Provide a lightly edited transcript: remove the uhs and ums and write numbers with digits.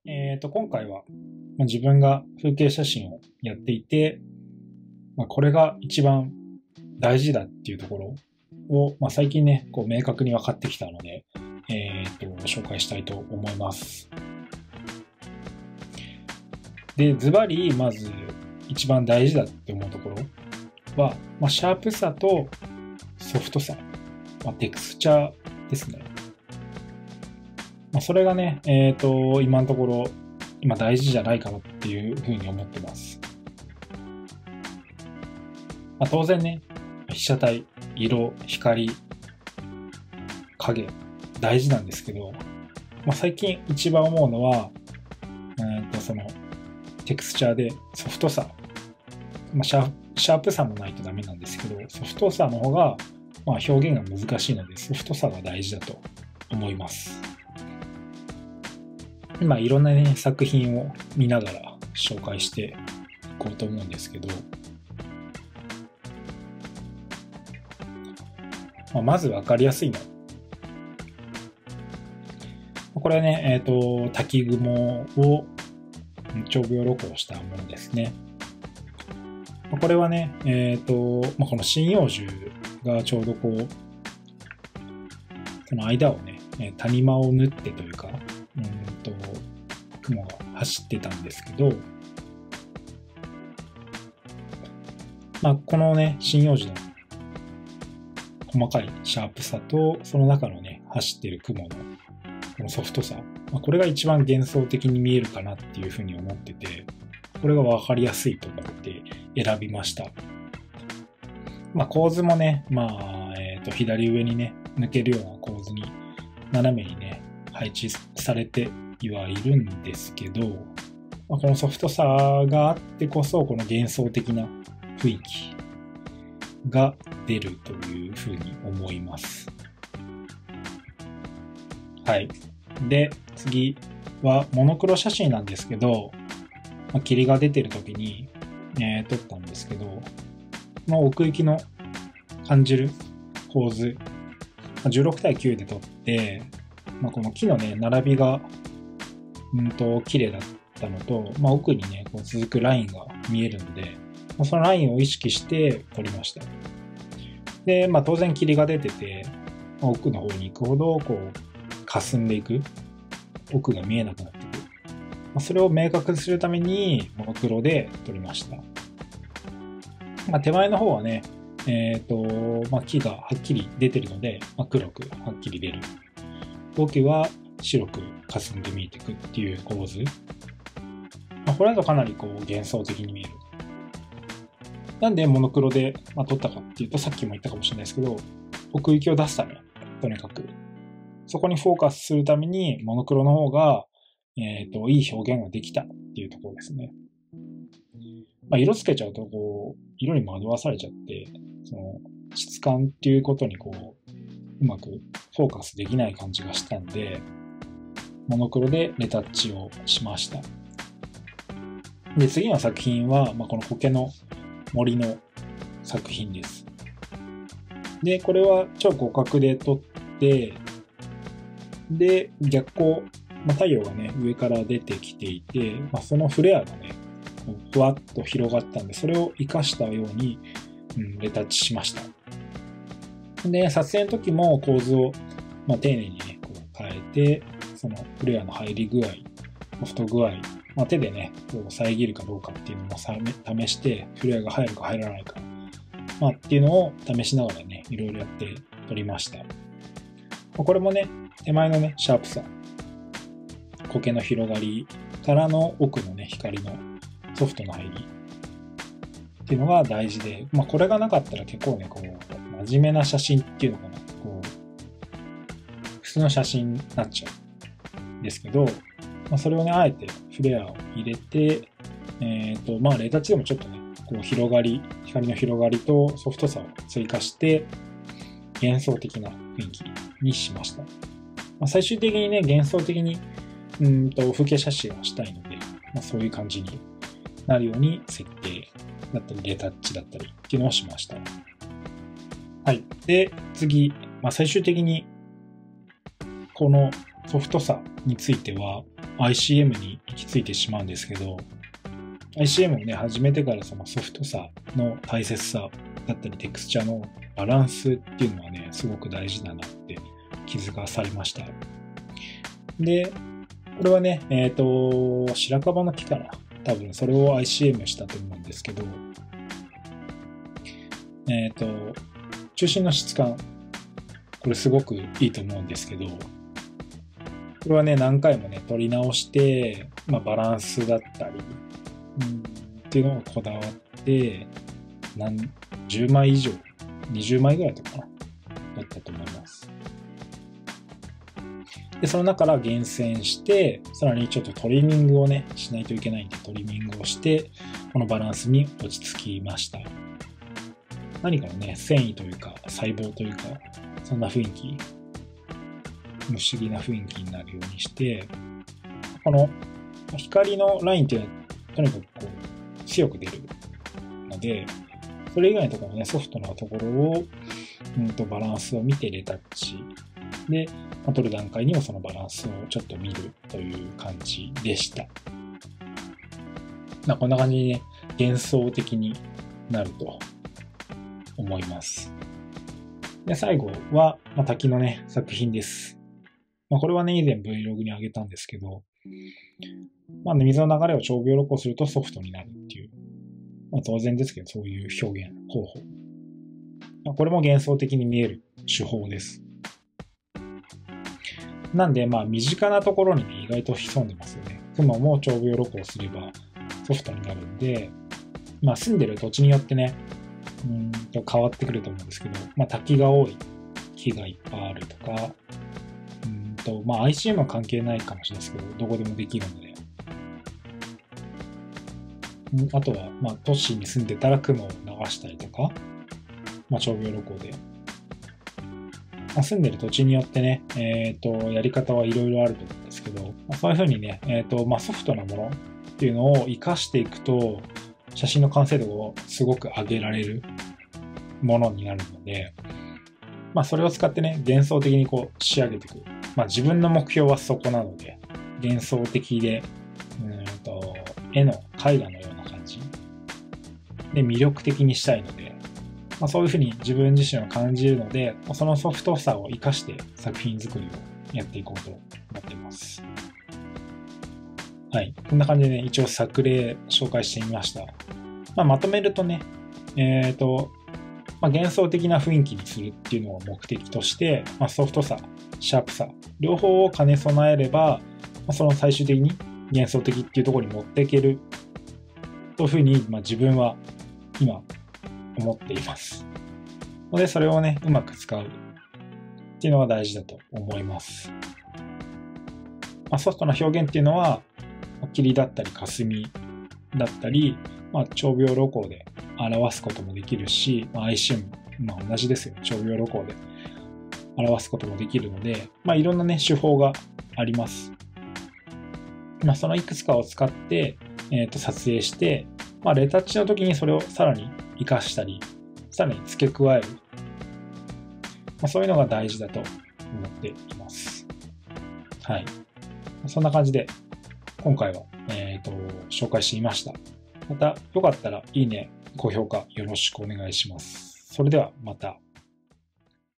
今回は自分が風景写真をやっていて、これが一番大事だっていうところを、最近ね、明確に分かってきたので、紹介したいと思います。で、ズバリ、まず一番大事だって思うところは、シャープさとソフトさ、テクスチャーですね。それがね、今のところ、今大事じゃないかなっていうふうに思ってます。当然ね、被写体、色、光、影、大事なんですけど、最近一番思うのは、そのテクスチャーでソフトさ、シャープさもないとダメなんですけど、ソフトさの方が、表現が難しいので、ソフトさが大事だと思います。今いろんなね、作品を見ながら紹介していこうと思うんですけど、まず分かりやすいの。これはね、滝雲を長秒録音したものですね。これはね、この針葉樹がちょうどこの間をね、谷間を縫ってというか、雲が走ってたんですけど、このね、針葉樹の細かいシャープさと、その中のね、走ってる雲のこのソフトさ、これが一番幻想的に見えるかなっていうふうに思ってて、これが分かりやすいと思って選びました。構図もね、左上にね、抜けるような構図に斜めにね、配置されてはいるんですけど、このソフトさがあってこそ、この幻想的な雰囲気が出るというふうに思います。はい。で、次はモノクロ写真なんですけど、霧が出てる時に、撮ったんですけど、奥行きの感じる構図、16対9で撮って、この木のね、並びが綺麗だったのと、奥にね、続くラインが見えるので、そのラインを意識して撮りました。で、当然霧が出てて、奥の方に行くほど、霞んでいく、奥が見えなくなってくる。それを明確にするために、モノクロで撮りました。手前の方はね、木がはっきり出てるので、黒くはっきり出る。奥は白く霞んで見えてくっていう構図。これだとかなり幻想的に見える。なんでモノクロで撮ったかっていうと、さっきも言ったかもしれないですけど、奥行きを出すため、とにかく。そこにフォーカスするために、モノクロの方が、いい表現ができたっていうところですね。色つけちゃうと、色に惑わされちゃって、その質感っていうことにうまくフォーカスできない感じがしたんで、モノクロでレタッチをしました。で、次の作品は、この苔の森の作品です。で、これは超広角で撮って、で、逆光、太陽がね、上から出てきていて、そのフレアがね、ふわっと広がったんで、それを活かしたように、レタッチしました。で、撮影の時も構図を、丁寧にね、変えて、そのフレアの入り具合、太具合、手でね、遮るかどうかっていうのも試して、フレアが入るか入らないか、っていうのを試しながらね、いろいろやって撮りました。これもね、手前のね、シャープさ、苔の広がりからの奥のね、光のソフトな入りっていうのが大事で、これがなかったら結構ね、真面目な写真っていうのかな、普通の写真になっちゃうんですけど、それをね、あえてフレアを入れて、レタッチでもちょっとね、広がり、光の広がりとソフトさを追加して、幻想的な雰囲気にしました。最終的にね、幻想的に風景写真をしたいので、そういう感じになるように設計だったり、レタッチだったりっていうのをしました。はい。で、次、最終的にこのソフトさについては、 ICM に行き着いてしまうんですけど、ICM をね、始めてからそのソフトさの大切さだったり、テクスチャのバランスっていうのはね、すごく大事だなって気づかされました。で、これはね、白樺の木かな。多分それを ICM したと思うんですけど、中心の質感、これすごくいいと思うんですけど、これはね、何回もね、取り直して、バランスだったり、っていうのをこだわって、10枚以上、20枚ぐらいとかな、だったと思います。で、その中から厳選して、さらにちょっとトリミングをね、しないといけないんで、トリミングをして、このバランスに落ち着きました。何かのね、繊維というか、細胞というか、そんな雰囲気、不思議な雰囲気になるようにして、この光のラインっていうのは、とにかくこう、強く出るので、それ以外のところのね、ソフトなところを、バランスを見てレタッチで、取る段階にもそのバランスをちょっと見るという感じでした。こんな感じにね、幻想的になると思います。で、最後は、滝のね、作品です。これはね、以前 Vlog に上げたんですけど、水の流れを長秒録音するとソフトになるっていう、当然ですけど、そういう表現方法。これも幻想的に見える手法です。なんで、身近なところにね、意外と潜んでますよね。雲も長秒録音すればソフトになるんで、住んでる土地によってね、変わってくると思うんですけど、滝が多い木がいっぱいあるとか、ICM は関係ないかもしれないですけど、どこでもできるので。あとは、都市に住んでたら雲を流したりとか、長秒録音で。住んでる土地によってね、やり方はいろいろあると思うんですけど、そういうふうにね、ソフトなものっていうのを活かしていくと、写真の完成度をすごく上げられるものになるので、それを使ってね、幻想的にこう仕上げていく。自分の目標はそこなので、幻想的で、絵の絵画のような感じで魅力的にしたいので、そういうふうに自分自身を感じるので、そのソフトさを活かして作品作りをやっていこうと思っています。はい。こんな感じでね、一応作例紹介してみました。まとめるとね、幻想的な雰囲気にするっていうのを目的として、ソフトさ、シャープさ、両方を兼ね備えれば、その最終的に幻想的っていうところに持っていけるというふうに、自分は今思っています。ので、それをね、うまく使うっていうのが大事だと思います。ソフトな表現っていうのは、霧だったり霞だったり、長秒録音で表すこともできるし、ICM、同じですよ。長秒録音で表すこともできるので、いろんなね、手法があります。そのいくつかを使って、撮影して、レタッチの時にそれをさらに活かしたり、さらに付け加える。そういうのが大事だと思っています。はい。そんな感じで、今回は、紹介してみました。また、よかったらいいね、高評価よろしくお願いします。それではまた。